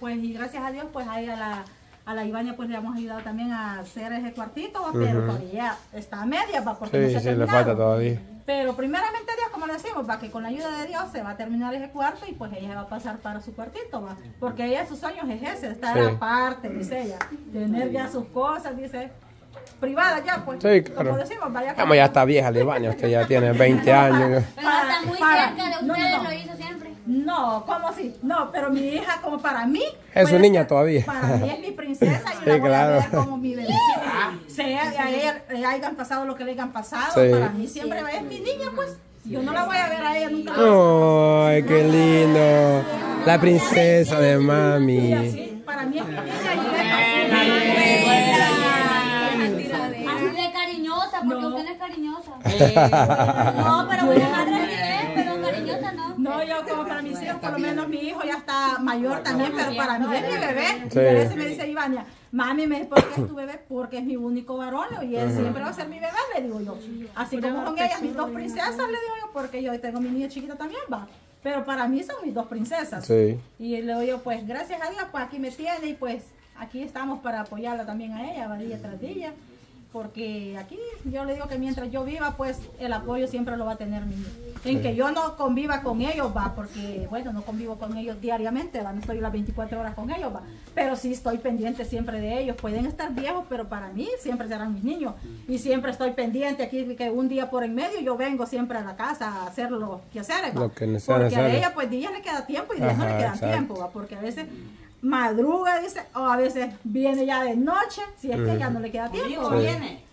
pues y gracias a Dios, pues ahí a la Ivania pues le hemos ayudado también a hacer ese cuartito, ¿va? Pero todavía está a media, ¿va? Porque no se ha le falta todavía. Pero primeramente Dios, como le decimos, va, que con la ayuda de Dios se va a terminar ese cuarto y pues ella va a pasar para su cuartito, va. Porque ella sus sueños es ese, estar aparte, dice ella, tener ya sus cosas, dice, privada ya, pues, sí, claro. como decimos, vaya. Como ya está vieja la Ivania, usted ya tiene 20 años. Pero está muy cerca de ustedes, lo hizo siempre. No, ¿cómo así? No, pero mi hija, como para mí... Es su niña todavía. Para mí es mi princesa y la voy a ver como mi bebecita. Sea a ella hayan pasado lo que le hayan pasado, para mí siempre es mi niña, pues. Yo no la voy a ver a ella nunca. ¡Ay, qué lindo! La princesa de mami. Sí, así, para mí es mi niña y así de cariñosa, porque usted no es cariñosa. No, pero buena madre sí es, pero cariñosa no. No, yo como para mis hijos, por lo menos mi hijo ya está mayor también, pero para mí es mi bebé. Sí. Y a veces me dice Ivania, mami, ¿por qué es tu bebé? Porque es mi único varón y él siempre va a ser mi bebé, le digo yo. Así como con ellas, mis dos princesas, le digo yo, porque yo tengo mi niña chiquita también, va. Pero para mí son mis dos princesas. Sí. Y le digo yo, pues gracias a Dios, pues aquí me tiene y pues aquí estamos para apoyarla también a ella, va día tras día. Porque aquí yo le digo que mientras yo viva, pues el apoyo siempre lo va a tener mi niño. En que yo no conviva con ellos, va, porque bueno, no convivo con ellos diariamente, va, no estoy las 24 horas con ellos, va, pero sí estoy pendiente siempre de ellos. Pueden estar viejos, pero para mí siempre serán mis niños. Y siempre estoy pendiente aquí, que un día por en medio yo vengo siempre a la casa a hacer lo que hacer, lo que porque a ella pues días le queda tiempo y días no le queda tiempo, va, porque a veces madruga, dice, o a veces viene ya de noche, si es que ya no le queda tiempo. Viene.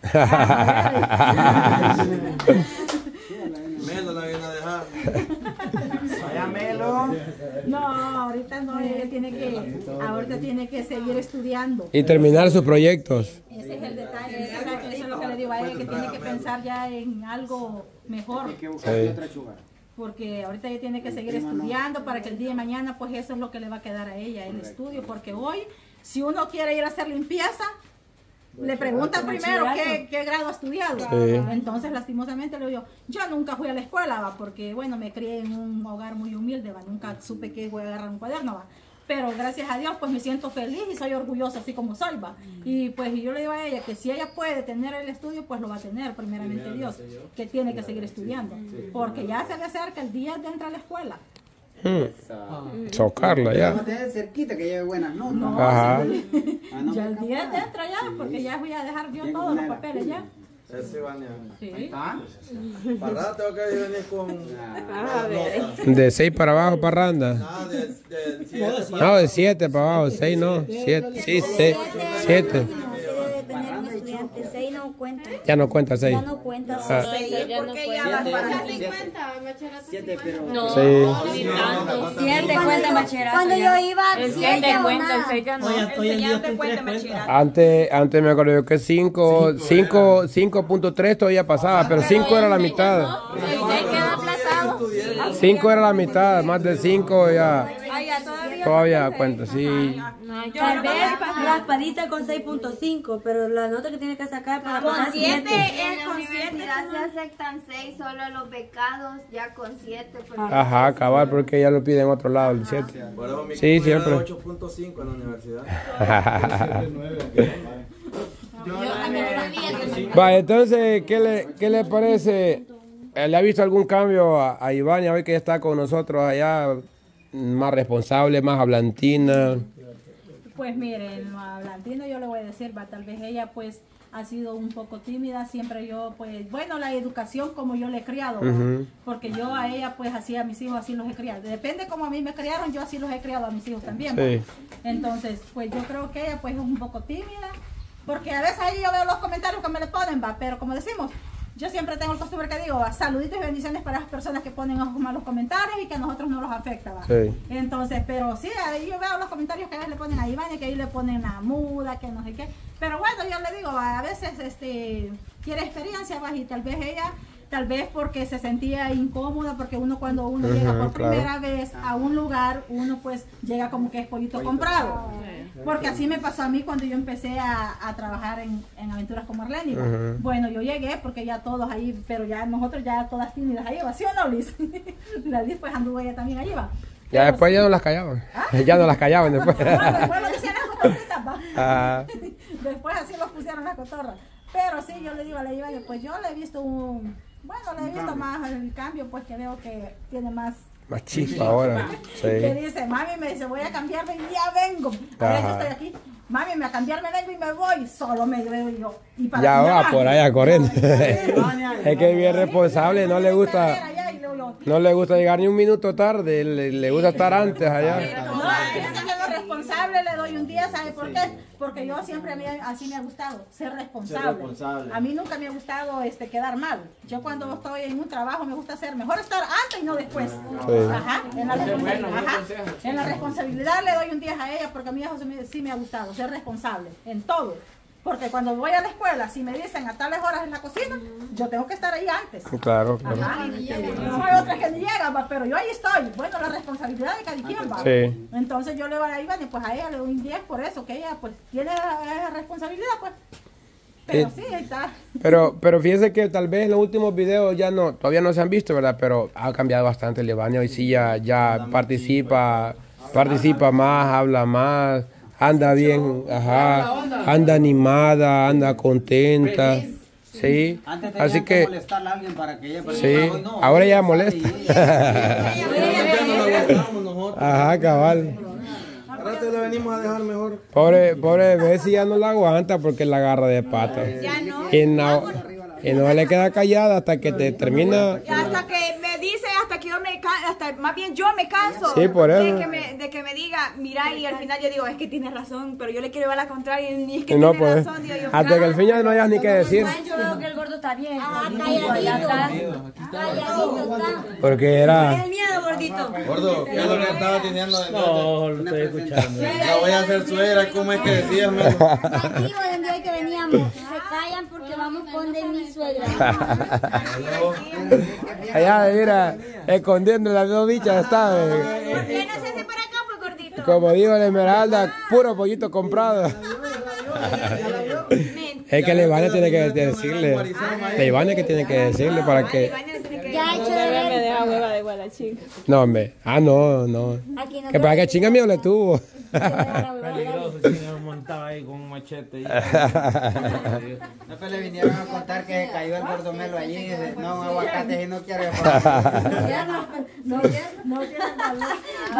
Melo la viene a dejar. Vaya Melo. No, ahorita no, ahorita tiene que seguir estudiando. Y terminar sus proyectos. Ese es el detalle, eso es lo que le digo a ella, que tiene que pensar ya en algo mejor. Porque ahorita ella tiene que seguir estudiando para que el día de mañana, pues eso es lo que le va a quedar a ella, el estudio. Porque hoy, si uno quiere ir a hacer limpieza, le preguntan primero qué grado ha estudiado. Entonces, lastimosamente, le digo, yo nunca fui a la escuela, ¿va? Porque, bueno, me crié en un hogar muy humilde, ¿va? Nunca supe que voy a agarrar un cuaderno, ¿va? Pero gracias a Dios, pues me siento feliz y soy orgullosa así como soy, ¿va? Y pues yo le digo a ella que si ella puede tener el estudio, pues lo va a tener, primeramente Dios, que tiene que seguir estudiando. Porque ya se le acerca el día de entrar a la escuela. Chocarla ya. No te des cerquita que lleve buenas notas. No, Ajá. ya el día de entrar ya, porque ya voy a dejar yo todos los papeles ya. Ese Ivania. Sí. Para tengo que venir con De 6 para abajo, parranda. nada de 7. No, de 7 para abajo, 6 no. 7, sí, 7. Debe de tener un estudiante, 6 no cuenta. Ya no cuenta 6. Ya no cuenta. Porque ya va para 50, pero... No, Sí. ni tanto. 7 cuenta bachillerato. Cuando yo iba, El 7 7 o cuenta, el nada. 6 ya no. Hoy en día te cuenta Antes me acuerdo yo que 5.3 todavía pasaba, pero 5 era la mitad. El 6 queda aplazado. 5 era la mitad, más de 5 ya. Ay, ya Todavía cuenta, sí. Tal vez raspadita con 6.5, pero la nota que tiene que sacar para pasar 7. Con 7 se aceptan 6, solo los becados ya con 7. Ajá, cabal, porque ya lo piden en otro lado, el 7. Sí, siempre. 8.5 en la universidad. Va, entonces, ¿qué le parece? ¿Le ha visto algún cambio a Ivania hoy que ya está con nosotros allá? Más responsable, más hablantina. Pues miren, a Blantina yo le voy a decir, va, tal vez ella pues ha sido un poco tímida, siempre yo pues, bueno, la educación como yo le he criado, porque yo a ella pues así a mis hijos así los he criado, depende como a mí me criaron, yo así los he criado a mis hijos también, Sí. Entonces pues yo creo que ella pues es un poco tímida, porque a veces ahí yo veo los comentarios que me le ponen, va, pero como decimos, yo siempre tengo el costumbre que digo, va, saluditos y bendiciones para las personas que ponen malos comentarios y que a nosotros no los afecta, va. Sí. Entonces, pero sí, ahí yo veo los comentarios que a veces le ponen a Ivania, que ahí le ponen la muda, que no sé qué. Pero bueno, yo le digo, a veces quiere experiencia, va, y tal vez ella, tal vez porque se sentía incómoda, porque uno cuando uno llega por primera vez a un lugar, uno pues llega como que es pollito comprado. Porque así me pasó a mí cuando yo empecé a trabajar en Aventuras con Marlene. Bueno, yo llegué porque ya todos ahí, pero ya nosotros ya todas tímidas ahí va, ¿sí o no, Liz? La Liz pues anduvo ella también ahí va. Ya después ya no las callaban. Ya no las callaban después. Después lo decían las cotorritas, va. Ah. Después así los pusieron las cotorras. Pero sí, yo le digo a la Ivania, pues yo le he visto le he visto más el cambio, pues que veo que tiene más chispa ahora. Sí. Que dice, mami, me dice, voy a cambiarme y ya vengo. Ahora yo estoy aquí. Mami, me a cambiarme vengo y me voy. Solo me veo yo. Y para ya va por allá corriendo. Es que es bien responsable, no le gusta llegar ni un minuto tarde, le gusta estar antes allá. No, fíjense que lo responsable le doy un día, ¿sabe por qué? Porque yo siempre así me ha gustado, ser responsable. A mí nunca me ha gustado quedar mal. Yo cuando estoy en un trabajo me gusta hacer mejor estar antes y no después. Sí. Ajá, en la responsabilidad le doy un día a ella porque a mí eso sí me ha gustado, ser responsable en todo. Porque cuando voy a la escuela, si me dicen a tales horas en la cocina, yo tengo que estar ahí antes. Claro. Ajá. No hay otras que ni llegan, pero yo ahí estoy. Bueno, la responsabilidad de cada quien va. Sí. Entonces yo le voy a Iván y pues a ella le doy un 10 por eso, que ella pues tiene esa responsabilidad, pues. Pero sí, ahí está. Pero fíjense que tal vez en los últimos videos todavía no se han visto, ¿verdad? Pero ha cambiado bastante Ivania. Hoy sí ya participa más, habla más. Anda bien, anda animada, anda contenta, sí, así que, molestarle a alguien para que ella, sí, ahora ella molesta, cabal. Ahora te lo venimos a dejar mejor. Pobre Bessie ya no la aguanta porque la agarra de pata, y no le queda callada hasta que te termina. Hasta que me dice, hasta que yo me canso, más bien yo me canso. Sí, por eso. De que me diga, mira, y al final yo digo, es que tienes razón, pero yo le quiero ver la contraria y es que no, tiene pues, razón. Digo yo, hasta que al fin ya no hayas ni que decir. Yo veo que el gordo está bien. Calladito está. Porque era. Tiene miedo, gordito. Gordo, ¿qué es lo que estabas diciendo? No, lo estoy escuchando. La voy a hacer suegra, ¿cómo es que decías, Melo? Digo, de un día que veníamos, se callan porque vamos con de mi suegra. Allá, mira, escondiendo las dos bichas está. ¿Por qué no se hace para acá, pues, gordito? Como digo la Esmeralda, puro pollito comprado. Es que la Ivania tiene que decirle. La Ivania que tiene que decirle para que. Ya hecho de Me ver. deja hueva de igual la chica. No, hombre. No. Que para que chinga miedo le tuvo. Peligroso, chino, montaba ahí con un machete. Después le vinieron a contar que se cayó el gordo Melo allí y dice, no, aguacate si no quiere. No tiene valor.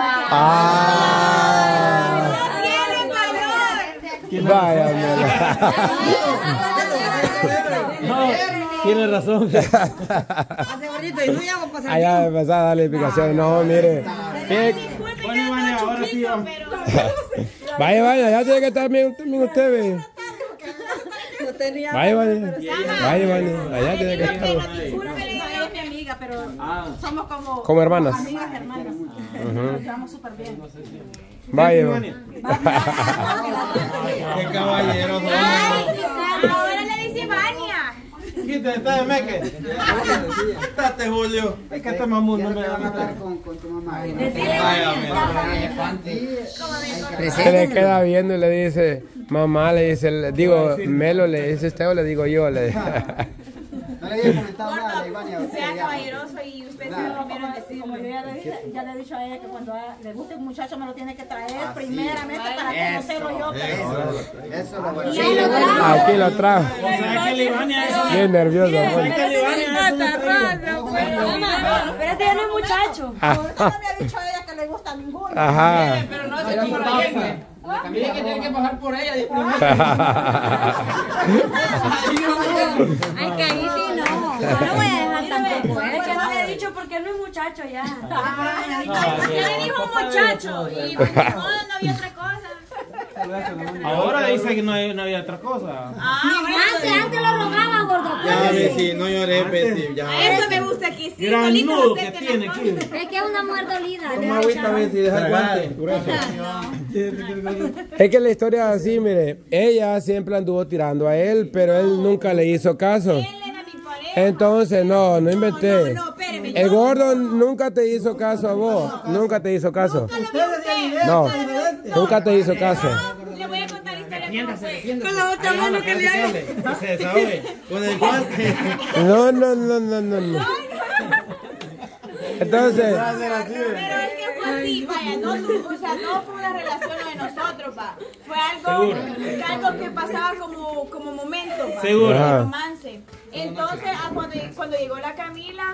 Vaya, Tiene razón. allá empezar a darle explicaciones. No, mire. Bueno, Ivania, ahora sí vamos. Vaya, ya tiene que estar bien usted, ve. Vaya, allá tiene que estar. Ella es mi amiga, pero somos Como hermanas. amigas hermanas. Nos llevamos súper bien. Vaya. Qué caballero. Ahora le dice Ivania. Quítate, está de meque. Estate, Julio. Es que este mamón no me da hablar con tu mamá. Se le queda viendo y le dice, mamá, le dice, digo, Melo, le dice usted o le digo yo, le dice. No le había comentado nada a Ivania. Sea caballeroso y ustedes se lo vieron decir. Como yo ya le he dicho a ella que cuando le guste un muchacho me lo tiene que traer primeramente para conocerlo yo. Eso lo voy a Aquí lo trajo. O sea que la Ivania es una... Bien nervioso. O sea que la Ivania es una... Espérate, ya no es muchacho. Ahorita no me ha dicho a ella que le gusta a ninguno. Ajá. Pero no se confíen. Mire que tiene que bajar por ella. Ay, que ahí sí no. No lo voy a dejar tampoco. Es que no le he dicho porque no es muchacho ya. Ya le dijo un muchacho y no había otra cosa. Ahora dice que no había otra cosa. Antes lo rogaba, gordo. Ya, Bessie, no llores, Bessie. Ya. Eso me gusta aquí, sí. Gran solito nudo se que acerca tiene las aquí. cosas. Es que es una mujer dolida. Toma agüita, Bessie, deja el guante. Es que la historia es así, mire, ella siempre anduvo tirando a él, pero él nunca le hizo caso. Él era mi pareja. Entonces, no inventé. No, espéreme. El gordo nunca te hizo caso a vos, nunca te hizo caso. No, nunca te hizo caso. Le voy a contar la historia. ¿Cómo fue? Con la otra mano que le haga. Se desahogue. Con el guante. No. Entonces, Pero es que fue sí, vaya, no, o sea, no fue una relación de nosotros, pa. Fue algo que pasaba como momento, pa. Seguro. De romance. Entonces, cuando llegó la Camila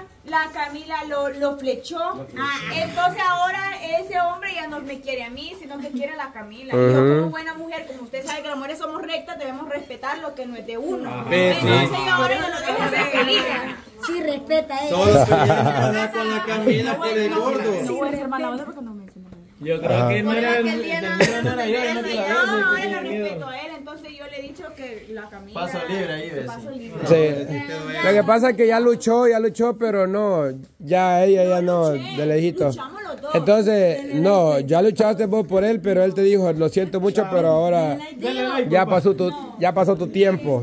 lo flechó. Entonces ahora ese hombre ya no me quiere a mí, sino que quiere a la Camila. Yo como buena mujer, como usted sabe que las mujeres somos rectas, debemos respetar lo que no es de uno. Entonces yo ahora no lo dejo ser feliz. Sí, respeta a él. Solo se viene a hablar con la Camila por el gordo. No voy a ser mala onda porque no me enseñó. Yo creo que no era el no era yo, no te la No, ahora lo respeto a él, entonces yo le he dicho que la Camila... Paso libre ahí, ¿ves? Paso libre. Sí. Lo que pasa es que ya luchó, pero no, ya ella ya no, de lejito. Luchamos los dos. Entonces, no, ya luchaste vos por él, pero él te dijo, lo siento mucho, pero ahora ya pasó tu tiempo.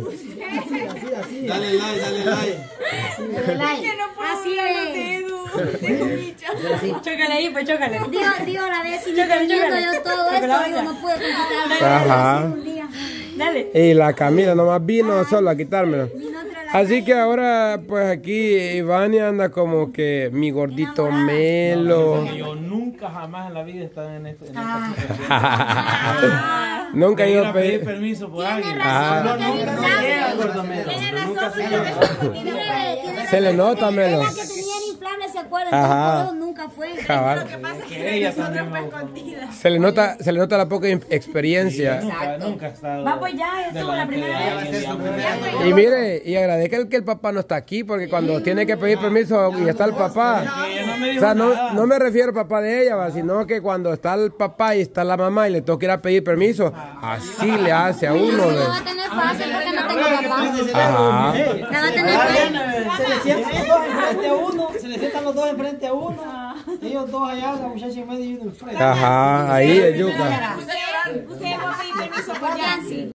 Dale like, dale like. Que no puedo doblar los dedos. Tengo micha. Chócale ahí, pues chócale. Digo, la vez si viendo yo todo esto, digo, no pude conquistar. Ajá. Un día. Dale. Y la Camila nomás vino solo a quitármelo. Así que ahora, pues aquí Ivania anda como que mi gordito Melo. Yo nunca jamás en la vida he estado en esta situación. Nunca he ido a Ir a pedir pedir. permiso por Tiene alguien. razón, No, lo que nunca dice. no llega, gordo Melo. Tiene Nunca razón, se tiene llega. razón. Se le nota, Melo. La que tenía el inflable, ¿se acuerdan? Ajá. Entonces, nunca fue. Cabal. Lo que pasa es Que que ella nosotros también fue me buscó. escondida. Se le nota la poca experiencia. Nunca he estado. Va, pues ya, estuvo la primera vez. Y mire, y agradezca que el papá no está aquí, porque cuando tiene que pedir permiso y está el papá. O sea, no me refiero al papá de ella, sino que cuando está el papá y está la mamá y le toca ir a pedir permiso, así le hace a uno. No va a tener fácil porque no tengo papá. Ajá. La va a tener fácil. Se le sientan los dos enfrente a uno, se le sientan los dos enfrente a uno, ellos dos allá, la muchacha en medio y uno enfrente. Ajá, ahí es yuca. Usted va a pedir permiso por Yancy.